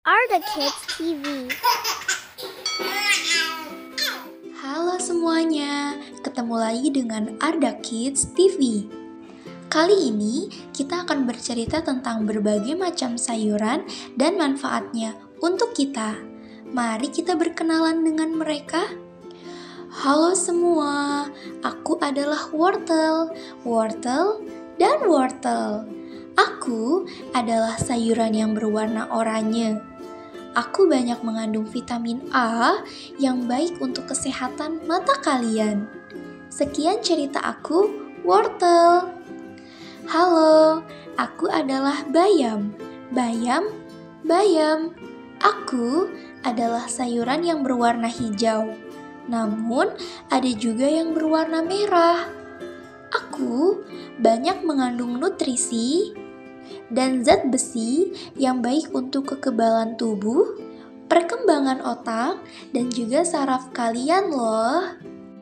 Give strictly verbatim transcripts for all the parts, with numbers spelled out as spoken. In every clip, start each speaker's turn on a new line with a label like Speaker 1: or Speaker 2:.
Speaker 1: Arda Kids T V.
Speaker 2: Halo semuanya, ketemu lagi dengan Arda Kids T V. Kali ini kita akan bercerita tentang berbagai macam sayuran dan manfaatnya untuk kita. Mari kita berkenalan dengan mereka. Halo semua, aku adalah wortel, wortel, dan wortel. Aku adalah sayuran yang berwarna oranye. Aku banyak mengandung vitamin A yang baik untuk kesehatan mata kalian. Sekian cerita aku, wortel. Halo, aku adalah bayam. Bayam, bayam. Aku adalah sayuran yang berwarna hijau. Namun, ada juga yang berwarna merah. Aku banyak mengandung nutrisi dan zat besi yang baik untuk kekebalan tubuh, perkembangan otak, dan juga saraf kalian loh.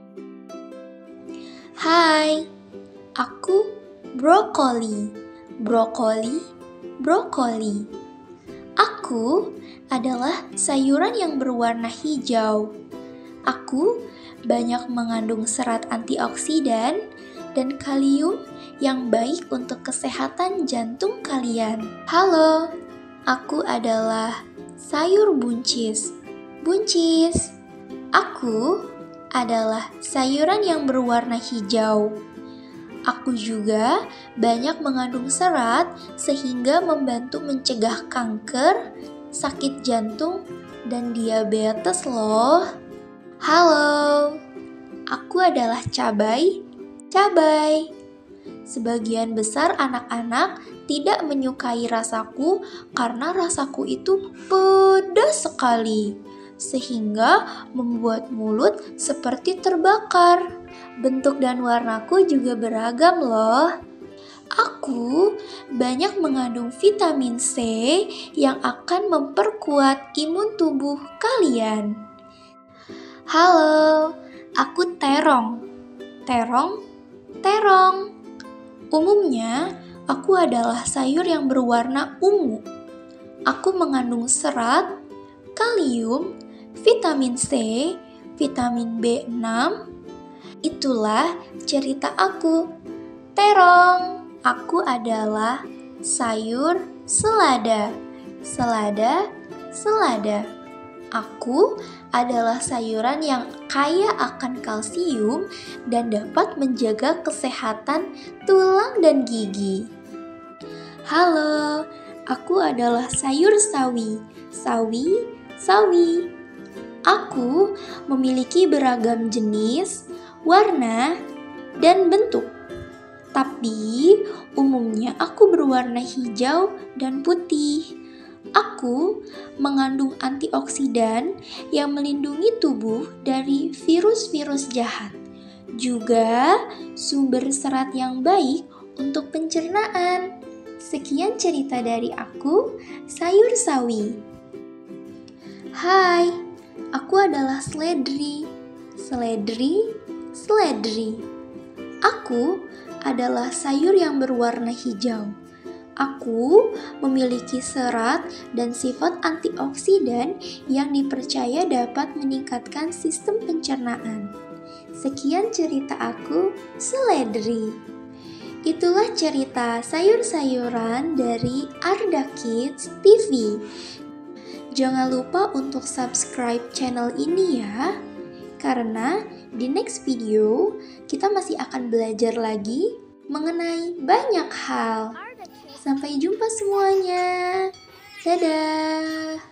Speaker 2: Hai, aku brokoli, brokoli, brokoli. Aku adalah sayuran yang berwarna hijau. Aku banyak mengandung serat antioksidan dan kalium yang baik untuk kesehatan jantung kalian. Halo, aku adalah sayur buncis. Buncis. Aku adalah sayuran yang berwarna hijau. Aku juga banyak mengandung serat sehingga membantu mencegah kanker, sakit jantung, dan diabetes loh. Halo, aku adalah cabai. Cabai. Sebagian besar anak-anak tidak menyukai rasaku karena rasaku itu pedas sekali, sehingga membuat mulut seperti terbakar. Bentuk dan warnaku juga beragam loh. Aku banyak mengandung vitamin C yang akan memperkuat imun tubuh kalian. Halo, aku terong. Terong, terong. Umumnya, aku adalah sayur yang berwarna ungu. Aku mengandung serat, kalium, vitamin C, vitamin B enam. Itulah cerita aku. Terong. Aku adalah sayur selada. Selada, selada. Aku adalah sayuran yang kaya akan kalsium dan dapat menjaga kesehatan tulang dan gigi. Halo, aku adalah sayur sawi. Sawi, sawi. Aku memiliki beragam jenis, warna, dan bentuk. Tapi umumnya aku berwarna hijau dan putih. Aku mengandung antioksidan yang melindungi tubuh dari virus-virus jahat. Juga sumber serat yang baik untuk pencernaan. Sekian cerita dari aku, sayur sawi. Hai, aku adalah seledri. Seledri, seledri. Aku adalah sayur yang berwarna hijau. Aku memiliki serat dan sifat antioksidan yang dipercaya dapat meningkatkan sistem pencernaan. Sekian cerita aku, seledri. Itulah cerita sayur-sayuran dari Arda Kids T V. Jangan lupa untuk subscribe channel ini ya, karena di next video kita masih akan belajar lagi mengenai banyak hal. Sampai jumpa semuanya. Dadah.